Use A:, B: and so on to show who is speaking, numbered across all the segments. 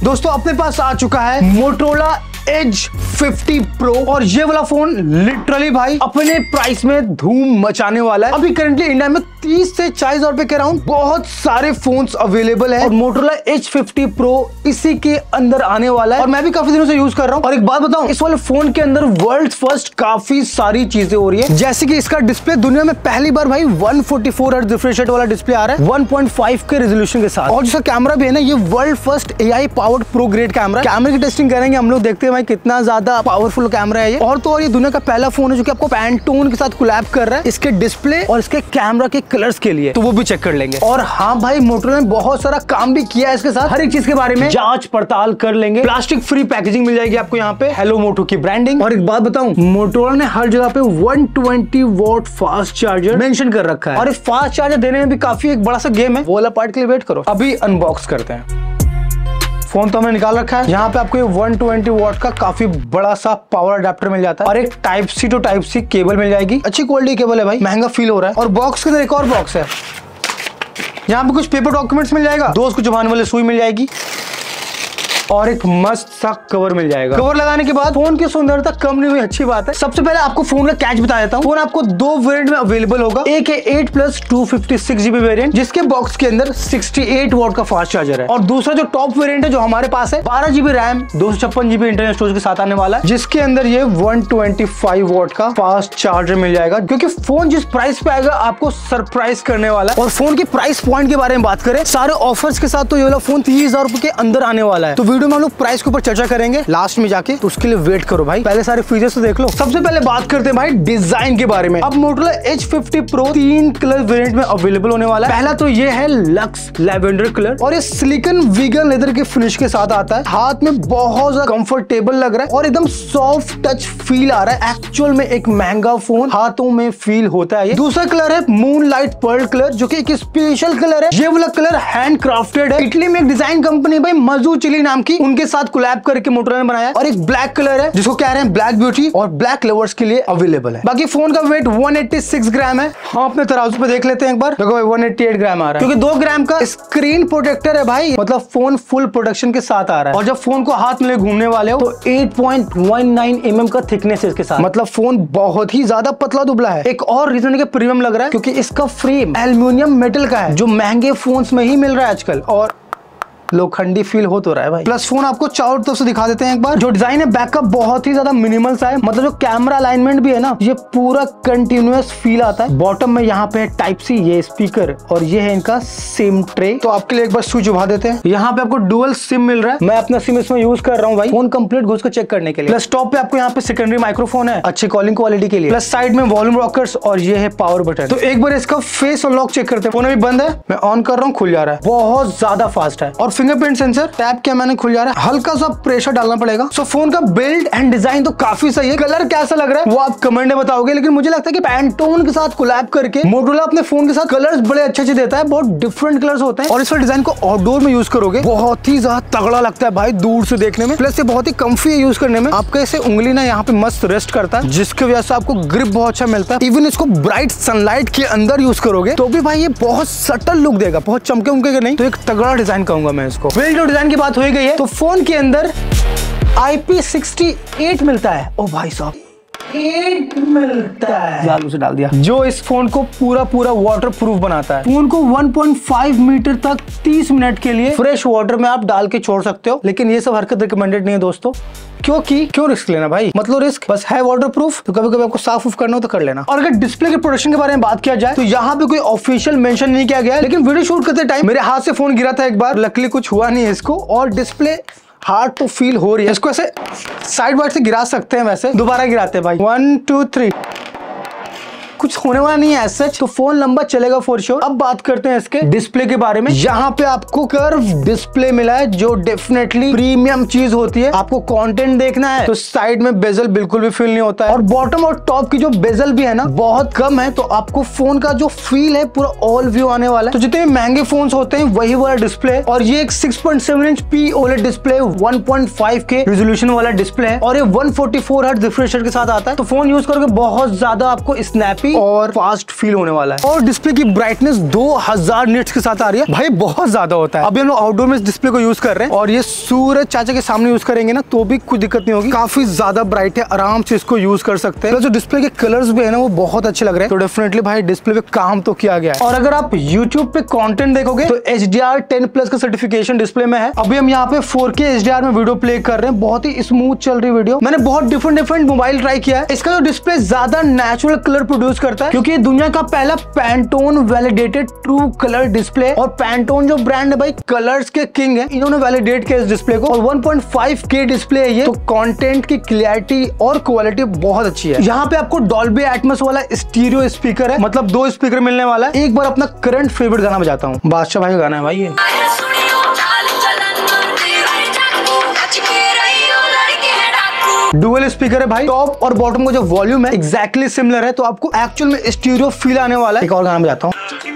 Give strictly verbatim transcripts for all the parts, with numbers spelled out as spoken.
A: दोस्तों अपने पास आ चुका है मोटोरोला एज फिफ्टी प्रो और ये वाला फोन लिटरली भाई अपने प्राइस में धूम मचाने वाला है। अभी करंटली इंडिया में तीस से चालीस हजार रुपए के अराउंड बहुत सारे फोन्स अवेलेबल है और मोटोरोला एज फिफ्टी प्रो इसी के अंदर आने वाला है और मैं भी काफी दिनों से यूज कर रहा हूँ। और एक बात बताऊं, इस वाले फोन के अंदर वर्ल्ड फर्स्ट काफी सारी चीजें हो रही है, जैसे कि इसका डिस्प्ले दुनिया में पहली बार भाई one forty four hertz refresh rate वाला डिस्प्ले आ रहा है one point five K resolution के साथ। और जिसका कैमरा भी है ना, ये world first AI powered pro grade camera. कैमरे की टेस्टिंग करेंगे हम लोग, देखते हैं भाई कितना ज्यादा पावरफुल कैमरा है ये। और तो और ये दुनिया का पहला फोन है जो कि आपको पैंटोन के साथ कोलैब कर रहा है इसके डिस्प्ले और इसके कैमरा के कलर्स के लिए, तो वो भी चेक कर लेंगे। और हाँ भाई, मोटोरोला ने बहुत सारा काम भी किया है इसके साथ, हर एक चीज के बारे में जांच पड़ताल कर लेंगे। प्लास्टिक फ्री पैकेजिंग मिल जाएगी आपको यहाँ पे, हेलो मोटो की ब्रांडिंग। और एक बात बताऊं, मोटोरोला ने हर जगह पे one twenty watt fast charger mention कर रखा है और इस फास्ट चार्जर देने में भी काफी एक बड़ा सा गेम है, वो वाला पार्ट के लिए वेट करो, अभी अनबॉक्स करते हैं। फोन तो हमने निकाल रखा है। यहाँ पे आपको ये वन ट्वेंटी वॉट का काफी बड़ा सा पावर अडेप्टर मिल जाता है और एक type C to type C cable मिल जाएगी। अच्छी क्वालिटी केबल है भाई, महंगा फील हो रहा है। और बॉक्स के अंदर एक और बॉक्स है, यहाँ पे कुछ पेपर डॉक्यूमेंट्स मिल जाएगा, दोस्त को चुभाने वाले सुई मिल जाएगी और एक मस्त सा कवर मिल जाएगा। कवर लगाने के बाद फोन की सुंदरता कम नहीं हुई, अच्छी बात है। सबसे पहले आपको फोन का कैच बता देता हूँ। फोन आपको दो वेरिएंट में अवेलेबल होगा, एक है eight plus two fifty six GB variant जिसके बॉक्स के अंदर सिक्सटी एट वॉट का फास्ट चार्जर है और दूसरा जो टॉप वेरिएंट है जो हमारे पास है बारह जीबी रैम दो सौ छप्पन जीबी इंटरनल स्टोरेज के साथ आने वाला है, जिसके अंदर ये वन ट्वेंटी फाइव वॉट का फास्ट चार्जर मिल जाएगा। क्योंकि फोन जिस प्राइस पे आएगा आपको सरप्राइज करने वाला है। और फोन के प्राइस पॉइंट के बारे में बात करें, सारे ऑफर्स के साथ तो ये वाला फोन तीस हजार रुपए के अंदर आने वाला है। तो वीडियो में हम लोग प्राइस के चर्चा करेंगे लास्ट में जाके, तो उसके लिए वेट करो भाई, पहले सारे फीचर्स तो देख लो। सबसे पहले बात करते हैं भाई डिजाइन के बारे में। अब मोटोरोला एज फिफ्टी प्रो तीन कलर वेरिएंट में अवेलेबल होने वाला है। पहला तो ये है लक्स लैवेंडर कलर और ये सिलिकॉन वीगन लेदर के फिनिश के साथ आता है। हाथ में बहुत ज्यादा कंफर्टेबल लग रहा है और एकदम सॉफ्ट टच फील आ रहा है। एक्चुअल में एक महंगा फोन हाथों में फील होता है ये। दूसरा कलर है मून लाइट पर्ल कलर जो कि एक स्पेशल कलर है। ये वाला कलर हैंड क्राफ्टेड है, इटली में एक डिजाइन कंपनी भाई मजूचिली नाम की, उनके साथ कोलैब करके मोटोरोला ने बनाया। और एक ब्लैक कलर है जिसको कह रहे हैं ब्लैक ब्यूटी और ब्लैक लवर्स के लिए अवेलेबल है। बाकी फोन का weight one eighty six gram है। हाँ, अपने तराजू पे देख लेते हैं एक बार, देखो वन एटी एट ग्राम आ रहा है क्योंकि दो ग्राम का स्क्रीन प्रोटेक्टर है भाई, मतलब फोन फुल प्रोटेक्शन के साथ आ रहा है। और जब फोन को हाथ में घूमने वाले हो तो eight point one nine M M का थिकनेस है इसके साथ, मतलब फोन बहुत ही ज्यादा पतला दुबला है। एक और रीजन है कि प्रीमियम लग रहा है क्योंकि इसका फ्रेम एल्यूमिनियम मेटल का है जो महंगे फोन्स में ही मिल रहा है आजकल और लोखंडी फील हो तो रहा है भाई। प्लस फोन आपको चारों तरफ से दिखा देते हैं एक बार। जो डिजाइन है बैक का बहुत ही ज्यादा मिनिमल सा है, मतलब जो कैमरा अलाइनमेंट भी है ना ये पूरा कंटिन्यूअस फील आता है। बॉटम में यहाँ पे टाइप सी ये स्पीकर और ये है इनका सिम ट्रे। तो आपके लिए एक बार स्विच उभा देते हैं। यहाँ पे आपको डुअल सिम मिल रहा है, मैं अपना सिम इसमें यूज कर रहा हूँ भाई फोन कंप्लीट घुस को चेक करने के लिए। प्लस टॉप पे आपको यहाँ पे सेकेंडरी माइक्रोफोन है अच्छी कॉलिंग क्वालिटी के लिए। प्लस साइड में वॉल्यूम रॉकर्स और ये है पावर बटन। तो एक बार इसका फेस अनलॉक चेक करते हैं। फोन अभी बंद है, मैं ऑन कर रहा हूँ, खुल जा रहा है, बहुत ज्यादा फास्ट है। और फिंगरप्रिंट सेंसर टैप किया मैंने, खुल जा रहा है, हल्का सा प्रेशर डालना पड़ेगा। सो फोन का बिल्ड एंड डिजाइन तो काफी सही है। कलर कैसा लग रहा है वो आप कमेंट में बताओगे, लेकिन मुझे लगता है कि पैंटोन के साथ कोलैब करके मोटोरोला अपने फोन के साथ कलर्स बड़े अच्छे अच्छे देता है, बहुत डिफरेंट कलर्स होते हैं। और इस डिजाइन को आउटडोर में यूज करोगे बहुत ही ज्यादा तगड़ा लगता है भाई दूर से देखने में। प्लस ये बहुत ही कंफी है यूज करने में, आपका ऐसे उंगली ना यहाँ पे मस्त रेस्ट करता है जिसकी वजह से आपको ग्रिप बहुत अच्छा मिलता है। इवन इसको ब्राइट सनलाइट के अंदर यूज करोगे तो भी भाई ये बहुत सटल लुक देगा, बहुत चमके उमके नहीं, तो एक तगड़ा डिजाइन कहूंगा मैं इसको। बिल्ड और डिजाइन की बात हो गई है तो फोन के अंदर आई पी सिक्सटी एट मिलता है। ओ भाई साहब, एट मिलता है, जादू से डाल दिया, जो इस फोन को पूरा पूरा वाटर प्रूफ बनाता है। फोन को वन पॉइंट फाइव मीटर तक तीस मिनट के लिए फ्रेश वाटर में आप डाल के छोड़ सकते हो, लेकिन ये सब हरकत रिकमेंडेड नहीं है दोस्तों, क्योंकि क्यों रिस्क लेना भाई, मतलब रिस्क बस है वाटर प्रूफ, तो कभी कभी आपको साफ उफ करना हो तो कर लेना। और अगर डिस्प्ले के प्रोडक्शन के बारे में बात किया जाए तो यहाँ पे कोई ऑफिशियल मेंशन नहीं किया गया है, लेकिन वीडियो शूट करते टाइम मेरे हाथ से फोन गिरा था एक बार, लकीली कुछ हुआ नहीं है इसको। और डिस्प्ले हार्ड तो फील हो रही है, इसको ऐसे साइड वाइड से गिरा सकते हैं, वैसे दोबारा गिराते हैं भाई, वन टू थ्री, कुछ होने वाला नहीं है ऐसे, तो फोन लंबा चलेगा फॉर श्योर। अब बात करते हैं इसके डिस्प्ले के बारे में। यहाँ पे आपको कर्व डिस्प्ले मिला है जो डेफिनेटली प्रीमियम चीज होती है। आपको कंटेंट देखना है तो साइड में बेजल बिल्कुल भी फील नहीं होता है, और बॉटम और टॉप की जो बेजल भी है ना बहुत कम है, तो आपको फोन का जो फील है पूरा ऑल व्यू आने वाला है। तो जितने महंगे फोन होते हैं वही वाला डिस्प्ले, और ये एक six point seven inch P OLED display one point five K resolution वाला डिस्प्ले है, और ये one forty four hertz refresh rate के साथ आता है। तो फोन यूज करके बहुत ज्यादा आपको स्नैपी काफी और फास्ट फील होने वाला है। और डिस्प्ले की ब्राइटनेस दो हज़ार निट्स के साथ आ रही है भाई, बहुत ज्यादा होता है। अभी हम लोग आउटडोर में इस डिस्प्ले को यूज कर रहे हैं और ये सूरज चाचा के सामने यूज करेंगे ना तो भी कोई दिक्कत नहीं होगी, काफी ज्यादा ब्राइट है, आराम से इसको यूज कर सकते हैं। जो डिस्प्ले के कलर्स भी है ना वो बहुत अच्छे लग रहे हैं, तो डेफिनेटली भाई डिस्प्ले पे काम तो किया गया है। और अगर आप यूट्यूब पे कंटेंट देखोगे तो H D R ten plus का सर्टिफिकेशन डिस्प्ले में है। अभी हम यहाँ पे four K H D R में वीडियो प्ले कर रहे हैं, बहुत ही स्मूथ चल रही वीडियो। मैंने बहुत डिफरेंट डिफरेंट मोबाइल ट्राई किया है। इसका जो डिस्प्ले ज्यादा नेचुरल कलर प्रोड्यूस करता है क्योंकि दुनिया का पहला Pantone validated true colour display, और पैंटोन जो ब्रांड है भाई कलर्स के किंग है, इन्होंने वैलिडेट किया इस डिस्प्ले को। और one point five K display है ये, तो कंटेंट की क्लियरिटी और क्वालिटी बहुत अच्छी है। यहाँ पे आपको डॉल्बी एटमॉस वाला स्टीरियो स्पीकर है, मतलब दो स्पीकर मिलने वाला है। एक बार अपना करंट फेवरेट गाना बजाता हूँ, बादशाह भाई का गाना है भाई ये। डुअल स्पीकर है भाई, टॉप और बॉटम का जो वॉल्यूम है एग्जैक्टली सिमिलर है, तो आपको एक्चुअल में स्टीरियो फील आने वाला है। एक और गाना बजाता हूँ,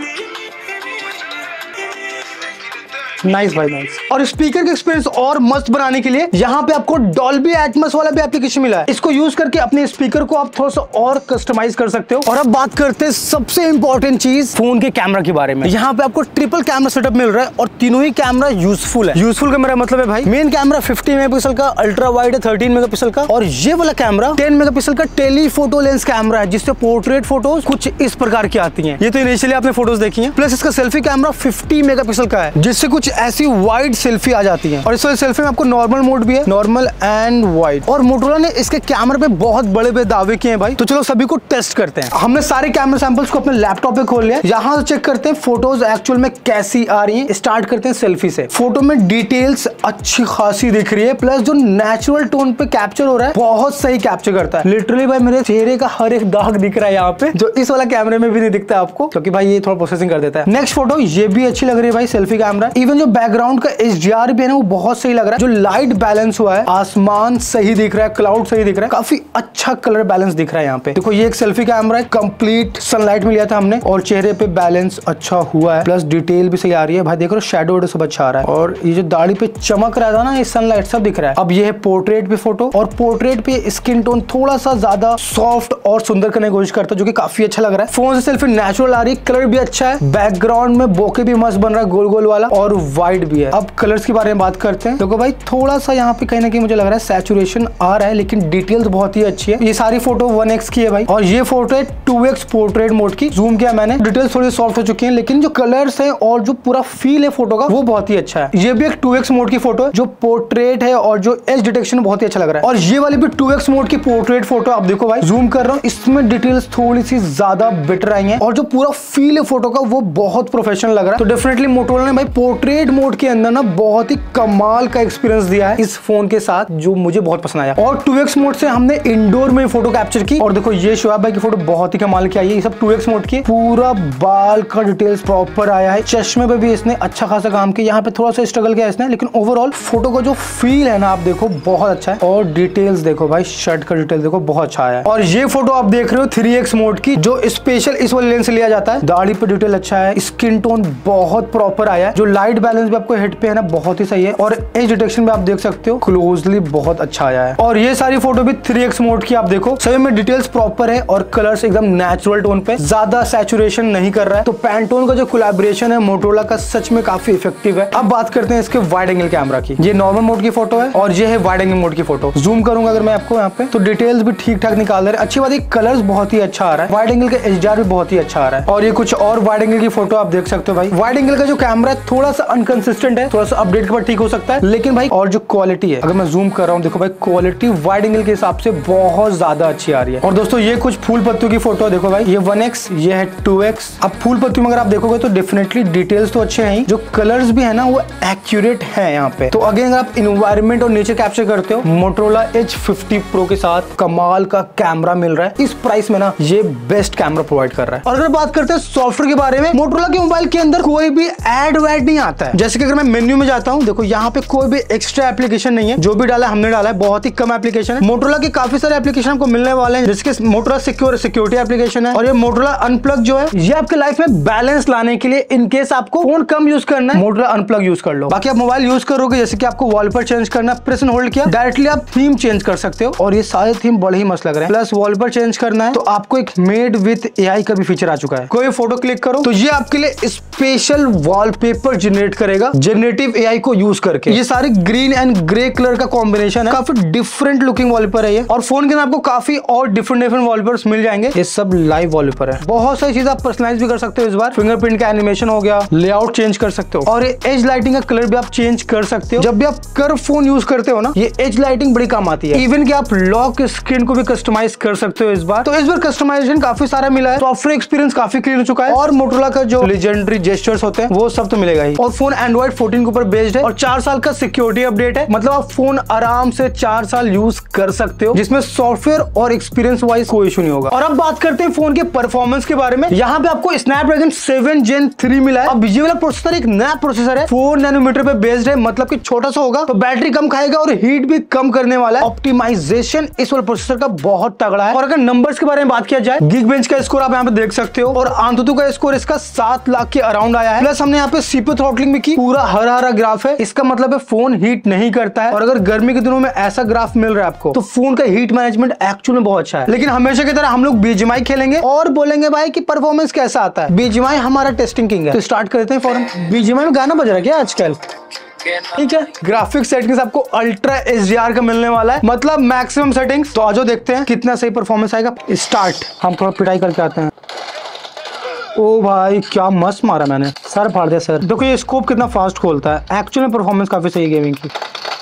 A: नाइस भाई नाइस। और स्पीकर के एक्सपीरियंस और मस्त बनाने के लिए यहाँ पे आपको डॉल्बी एटमॉस वाला भी एप्लीकेशन मिला है। इसको यूज करके अपने स्पीकर को आप थोड़ा सा और कस्टमाइज कर सकते हो। और अब बात करते हैं सबसे इंपॉर्टेंट चीज फोन के कैमरा के बारे में। यहाँ पे आपको ट्रिपल कैमरा सेटअप मिल रहा है और तीनों ही कैमरा यूजफुल है। यूजफुल कैमरा मतलब है भाई मेन कैमरा फिफ्टी मेगापिक्सल का, अल्ट्रा वाइड है थर्टीन मेगापिक्सल का, और ये वाला कैमरा टेन मेगापिक्सल का टेलीफोटो लेंस कैमरा है, जिससे पोर्ट्रेट फोटोज कुछ इस प्रकार की आती है। ये तो इनिशियली आपने फोटोज देखी है। प्लस इसका सेल्फी कैमरा फिफ्टी मेगापिक्सल का है, जिससे कुछ ऐसी वाइड सेल्फी आ जाती है। और इस वाले सेल्फी में आपको नॉर्मल मोड भी है, नॉर्मल एंड वाइड। और मोटोरोला ने इसके कैमरे पे बहुत बड़े बड़े दावे किए हैं भाई, तो चलो सभी को टेस्ट करते हैं। हमने सारे कैमरा सैंपल्स को अपने लैपटॉप पे खोल लिया, यहाँ से चेक करते हैं फोटोज एक्चुअल में कैसी आ रही है। स्टार्ट करते हैं सेल्फी से। फोटो में डिटेल्स अच्छी खासी दिख रही है, प्लस जो नेचुरल टोन पे कैप्चर हो रहा है बहुत सही कैप्चर करता है। लिटरली भाई मेरे चेहरे का हर एक दाग दिख रहा है यहाँ पे, जो इस वाला कैमरे में भी नहीं दिखता आपको, क्योंकि भाई ये थोड़ा प्रोसेसिंग कर देता है। नेक्स्ट फोटो ये भी अच्छी लग रही है भाई, सेल्फी कैमरा। इवन जो बैकग्राउंड का एच डी आर भी है ना वो बहुत सही लग रहा है। जो लाइट बैलेंस हुआ है, आसमान सही दिख रहा है, क्लाउड सही दिख रहा है, काफी अच्छा कलर बैलेंस दिख रहा है यहाँ पे। देखो ये एक सेल्फी कैमरा है, कंप्लीट सनलाइट में लिया था हमने, और चेहरे पे बैलेंस अच्छा हुआ है, प्लस डिटेल भी सही आ रही है भाई। देखो शैडो वेडो सब अच्छा आ रहा है, और ये जो दाढ़ी पे चमक रहा था ना ये सनलाइट सब दिख रहा है। अब ये है पोर्ट्रेट पे फोटो, और पोर्ट्रेट पे स्किन टोन थोड़ा सा ज्यादा सॉफ्ट और सुंदर करने की कोशिश करता है, जो कि काफी अच्छा लग रहा है। फोन से सेल्फी नेचुरल आ रही है, कलर भी अच्छा है, बैकग्राउंड में बोके भी मस्त बन रहा है गोल गोल वाला, और वाइड भी है। अब कलर्स के बारे में बात करते हैं। देखो भाई थोड़ा सा यहाँ पे कहीं ना कहीं मुझे लग रहा है सैचुरेशन आ रहा है, लेकिन डिटेल्स बहुत ही अच्छी है। ये सारी फोटो वन एक्स की है भाई, और ये फोटो है टू एक्स पोर्ट्रेट मोड की। जूम किया मैंने, डिटेल्स थोड़ी सॉफ्ट हो चुकी हैं, लेकिन जो कलर्स है और जो पूरा फील है फोटो का वो बहुत ही अच्छा है। ये भी एक टू एक्स मोड की फोटो है, जो पोर्ट्रेट है और जो एज डिटेक्शन बहुत ही अच्छा लग रहा है। और ये वाली भी टू एक्स मोड की पोर्ट्रेट फोटो आप देखो भाई, जूम कर रहा हूँ, इसमें डिटेल्स थोड़ी सी ज्यादा बेटर आई है, और जो पूरा फील है फोटो का वो बहुत प्रोफेशनल लग रहा है। तो डेफिनेटली मोटोरोला ने भाई पोर्ट्रेट मोड के अंदर ना बहुत ही कमाल का एक्सपीरियंस दिया है इस फोन के साथ, जो मुझे बहुत पसंद आया। और टू एक्स मोड से हमने इंडोर में फोटो कैप्चर की, और देखो ये शोएब भाई की फोटो बहुत ही कमाल की आई है। ये सब टू एक्स मोड की, पूरा बाल का डिटेल्स प्रॉपर आया है, चश्मे पे भी इसने अच्छा खासा काम किया, यहाँ पे थोड़ा सा स्ट्रगल किया इसने, लेकिन ओवरऑल फोटो का जो फील है ना आप देखो बहुत अच्छा है। और डिटेल्स देखो भाई, शर्ट का डिटेल देखो बहुत अच्छा आया है। और ये फोटो आप देख रहे हो थ्री एक्स मोड की, जो स्पेशल इस वाले लेंस से लिया जाता है। दाढ़ी पे डिटेल अच्छा है, स्किन टोन बहुत प्रॉपर आया है, जो लाइट बैलेंस भी आपको हेड पे है ना बहुत ही सही है, और एज डिटेक्शन भी आप देख सकते हो क्लोजली बहुत अच्छा आया है। और ये सारी फोटो भी थ्री एक्स मोड की आप देखो, सभी में डिटेल्स प्रॉपर है और कलर्स एकदम नेचुरल टोन पे, ज्यादा सैचुरेशन नहीं कर रहा है। तो पैंटोन का जो कोलैबोरेशन है मोटोरोला का सच में काफी इफेक्टिव है। अब बात करते हैं इसके वाइड एंगल कैमरा की। ये नॉर्मल मोड की फोटो है, और ये है वाइड एंगल मोड की फोटो। जूम करूंगा अगर मैं आपको यहाँ पे, तो डिटेल्स भी ठीक ठाक निकाल रहे हैं। अच्छी बात है कलर्स बहुत ही अच्छा आ रहा है, वाइड एंगल का एच डी आर भी बहुत ही अच्छा आ रहा है। और ये कुछ और वाइड एंगल की फोटो आप देख सकते हो भाई। वाइड एंगल का जो कैमरा है थोड़ा सा अनकंसिस्टेंट है, थोड़ा सा अपडेट के बाद ठीक हो सकता है, लेकिन भाई और जो क्वालिटी है, अगर मैं जूम कर रहा हूँ देखो भाई, क्वालिटी वाइड एंगल के हिसाब से बहुत ज्यादा अच्छी आ रही है। और दोस्तों ये कुछ फूल पत्तियों की फोटो देखो भाई, ये वन एक्स, ये है टू एक्स। अब फूल पत्तियों में अगर आप देखोगे तो डेफिनेटली डिटेल्स तो अच्छे हैं, जो कलर्स भी है ना वो एक्यूरेट है यहाँ पे। तो अगेन अगर आप इन्वायरमेंट और नेचर कैप्चर करते हो, मोटोरोला एच फिफ्टी प्रो के साथ कमाल का कैमरा मिल रहा है। इस प्राइस में ना ये बेस्ट कैमरा प्रोवाइड कर रहा है। और अगर बात करते हैं सॉफ्टवेयर के बारे में, मोटोरोला के मोबाइल के अंदर कोई भी एड वैड नहीं आता सकता है। जैसे कि अगर मैं मेन्यू में जाता हूँ, देखो यहाँ पे कोई भी एक्स्ट्रा एप्लीकेशन नहीं है, जो भी डाला है हमने डाला है, बहुत ही कम एप्लीकेशन है। मोटोरोला के काफी सारे एप्लीकेशन आपको मिलने वाले हैं, जिसके मोटोरोला सिक्योर सिक्योरिटी एप्लीकेशन है, और ये मोटोरोला अनप्लग जो है ये आपके लाइफ में बैलेंस लाने के लिए, इन केस आपको फोन कम यूज करना है, मोटोरोला अनप्लग यूज कर लो। बाकी आप मोबाइल यूज करोगे, जैसे कि आपको वॉलपेपर चेंज करना, प्रेस एंड होल्ड किया, डायरेक्टली आप थीम चेंज कर सकते हो, और ये सारे थीम बड़े ही मस्त लग रहे हैं। प्लस वॉलपेपर चेंज करना है तो आपको एक मेड विथ एआई का भी फीचर आ चुका है। कोई फोटो क्लिक करो तो ये आपके लिए स्पेशल वॉलपेपर जनरेट करेगा जनरेटिव एआई को यूज करके। ये सारे ग्रीन एंड ग्रे कलर का कॉम्बिनेशन है, काफी डिफरेंट लुकिंग वॉलपेपर है ये, और फोन के अंदर आपको काफी और डिफरेंट डिफरेंट वॉलपेपर्स मिल जाएंगे। ये सब लाइव वॉलपेपर है, बहुत सारी चीजें आप पर्सनलाइज भी कर सकते हो। इस बार फिंगरप्रिंट का एनिमेशन हो गया, लेआउट चेंज कर सकते हो, और ये एज लाइटिंग का कलर भी आप चेंज कर सकते हो। जब भी आप कर्व फोन यूज करते हो ना, ये एज लाइटिंग बड़ी काम आती है। इवन कि आप लॉक स्क्रीन को भी कस्टमाइज कर सकते हो इस बार। तो इस बार कस्टमाइजेशन काफी सारा मिला है, सॉफ्टवेयर एक्सपीरियंस काफी क्लीन हो चुका है, और मोटोरोला का जो लेजेंडरी जेस्चर्स होते हैं वो सब तो मिलेगा ही। और फोन एंड्रॉइड फोर्टीन के ऊपर बेस्ड है, और चार साल का सिक्योरिटी अपडेट है, मतलब आप फोन आराम से चार साल यूज कर सकते हो, जिसमें सॉफ्टवेयर और एक्सपीरियंस वाइज कोई इशू नहीं होगा। और अब बात करते हैं फोन के परफॉर्मेंस के बारे में। यहाँ पे आपको स्नैपड्रैगन सेवन जेन थ्री मिला है। अब ये वाला प्रोसेसर एक नया प्रोसेसर है, फोर नैनोमीटर पे बेस्ड है, मतलब कि छोटा सा होगा, तो बैटरी कम खाएगा और हीट भी कम करने वाला है। ऑप्टिमाइजेशन इस वाले प्रोसेसर का बहुत तगड़ा है। और अगर नंबर्स के बारे में बात किया जाए, Geekbench का स्कोर आप यहाँ पे देख सकते हो, और AnTuTu का स्कोर इसका सात लाख के अराउंड आया है। प्लस हमने यहाँ पे सीपीयू थ्रॉटलिंग भी की, पूरा हरा हरा ग्राफ है, इसका मतलब है फोन हीट नहीं करता है। और अगर गर्मी के दिनों में ऐसा ग्राफ मिल रहा है आपको, तो फोन का हीट मैनेजमेंट एक्चुअली में बहुत अच्छा है। लेकिन हमेशा की तरह हम लोग बीजीएमआई खेलेंगे और बोलेंगे भाई कि परफॉर्मेंस कैसा आता है। बीजीएमआई हमारा टेस्टिंग किंग है, तो स्टार्ट करते हैं फौरन। बीजीएमआई में गाना बज रहा है क्या आजकल? ठीक है, ग्राफिक्स सेटिंग्स आपको अल्ट्रा एचडीआर का मिलने वाला है, मतलब मैक्सिमम सेटिंग्स। तो आजो देखते हैं कितना सही परफॉर्मेंस आएगा। स्टार्ट। हम थोड़ा पिटाई करके आते हैं। ओ भाई क्या मस्त मारा मैंने, सर फाड़ दिया सर। देखो ये स्कोप कितना फास्ट खोलता है, एक्चुअली में परफॉर्मेंस काफी सही है गेमिंग की।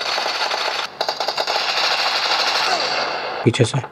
A: पीछे से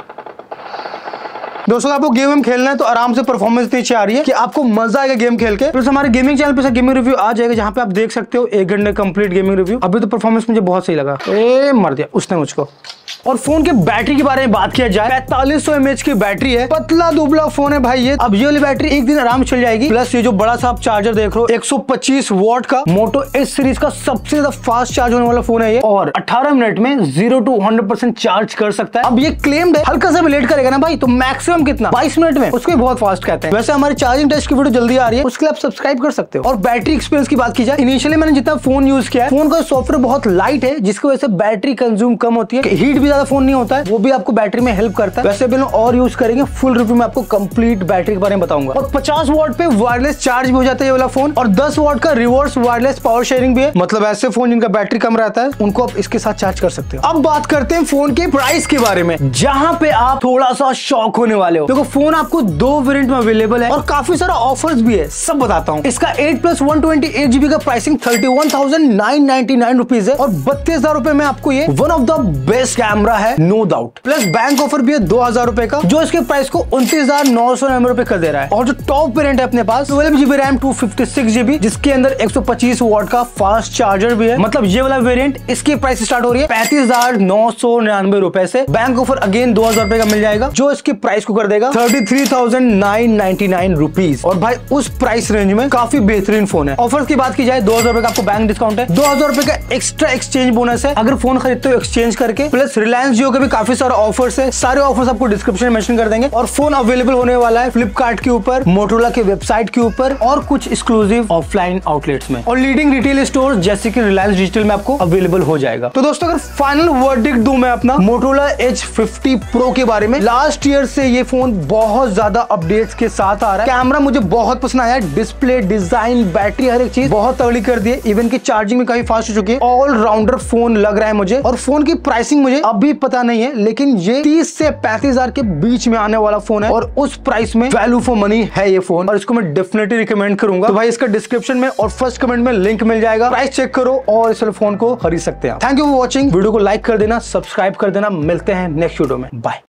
A: दोस्तों आपको गेम में खेलना है तो आराम से परफॉर्मेंस नीचे आ रही है कि आपको मजा आएगा गेम खेल के। प्लस हमारे गेमिंग चैनल पे गेमिंग रिव्यू आ जाएगा, जहां पे आप देख सकते हो एक घंटे कंप्लीट गेमिंग रिव्यू। अभी तो परफॉर्मेंस मुझे बहुत सही लगा। ए मर दिया उसने मुझको। और फोन के बैटरी के बारे में बात किया जाए, पैंतालीस सौ एमएच की बैटरी है, पतला दुबला फोन है भाई ये। अब ये वाली बैटरी एक दिन आराम चल जाएगी। प्लस ये जो बड़ा सा आप चार्जर देख रहे हो, एक सौ पच्चीस वॉट का मोटो एच सीरीज का सबसे ज्यादा फास्ट चार्ज होने वाला फोन है ये, और अठारह मिनट में zero to hundred percent charge कर सकता है। अब ये क्लेम्ड है, हल्का सा भी लेट करेगा ना भाई तो मैक्सिमम कितना बाईस मिनट में, उसको बहुत फास्ट कहते हैं। वैसे हमारी चार्जिंग टेस्ट की वीडियो जल्दी आ रही है, उसके लिए आप सब्सक्राइब कर सकते हो। और बैटरी एक्सपीरियंस की बात की जाए, इनिशियली मैंने जितना फोन यूज किया है, फोन का सॉफ्टवेयर बहुत लाइट है, जिसकी वजह से बैटरी कंज्यूम कम होती है, हीट भी ज्यादा फोन नहीं होता है, वो भी आपको बैटरी में हेल्प करता है। वैसे भी और यूज करेंगे, फुल रिव्यू में आपको कंप्लीट बैटरी के बारे में बताऊंगा। और पचास वॉट पे वायरलेस चार्ज भी हो जाता है ये वाला फोन, और दस वॉट का रिवर्स वायरलेस पावर शेयरिंग भी है, मतलब ऐसे फोन जिनका बैटरी कम रहता है उनको आप इसके साथ चार्ज कर सकते हो। अब बात करते हैं फोन के प्राइस के बारे में, जहां पे आप थोड़ा सा शॉक होने वाले हो। देखो फोन आपको दो वेरिएंट में अवेलेबल है, और काफी सारा ऑफर्स भी है, सब बताता हूँ। इसका eight plus one twenty eight GB का pricing thirty one thousand nine ninety nine rupees है, और बत्तीस हजार रुपए में आपको ये one of the best camera है, no doubt. Plus bank offer भी है दो हजार रुपए का, जो इसके प्राइस को उनतीस हजार नौ सौ नब्बे रुपए कर दे रहा है। और जो टॉप वेरिएंट है अपने पास twelve GB RAM two fifty six GB, जिसके अंदर एक सौ पच्चीस वॉट का फास्ट चार्जर भी है, मतलब ये वाला वेरिएंट इसकी प्राइस स्टार्ट हो रही है पैंतीस हजार नौ सौ निन्यानवे रुपए से। बैंक ऑफर अगेन दो हजार रुपए का मिल जाएगा, जो इसकी प्राइस को कर देगा thirty three thousand nine ninety nine rupees. और भाई उस प्राइस रेंज में काफी बेहतरीन फोन है। ऑफर्स की बात की जाए, दो हजार रुपए का आपको बैंक डिस्काउंट है, दो हजार रुपए का एक्स्ट्रा एक्सचेंज बोनस है अगर फोन खरीदते हो एक्सचेंज करके। प्लस रिलायंस जियो के भी काफी सारे ऑफर्स है, सारे ऑफर्स आपको डिस्क्रिप्शन में मेंशन कर देंगे। और फोन अवेलेबल होने वाला है फ्लिपकार्ट के ऊपर, मोटोरोला के वेबसाइट के ऊपर, और कुछ एक्सक्लूसिव ऑफलाइन आउटलेट्स में, और लीडिंग रिटेल स्टोर जैसे कि रिलायंस डिजिटल में आपको अवेलेबल हो जाएगा। तो दोस्तों अगर फाइनल वर्डिक्ट दूं मैं अपना मोटोरोला एज फिफ्टी प्रो के बारे में, लास्ट ईयर से ये फोन बहुत ज्यादा अपडेट्स के साथ आ रहा है। कैमरा मुझे बहुत पसंद आया, डिस्प्ले, डिजाइन, बैटरी, हर एक चीज बहुत तगड़ी कर दी है। इवन की चार्जिंग में काफी फास्ट हो चुकी है, ऑल राउंडर फोन लग रहा है मुझे। और फोन की प्राइसिंग मुझे अभी पता नहीं है, लेकिन ये तीस से पैंतीस हजार के बीच में आने वाला फोन है, और उस प्राइस में वैल्यू फॉर मनी है ये फोन, और इसको मैं डेफिनेटली रिकमेंड करूंगा। तो भाई इसका डिस्क्रिप्शन में और फर्स्ट कमेंट में लिंक मिल जाएगा, प्राइस चेक करो और इस फोन को खरीद सकते हैं। Thank you for watching, video को लाइक कर देना, सब्सक्राइब कर देना। मिलते हैं नेक्स्ट वीडियो में, बाय।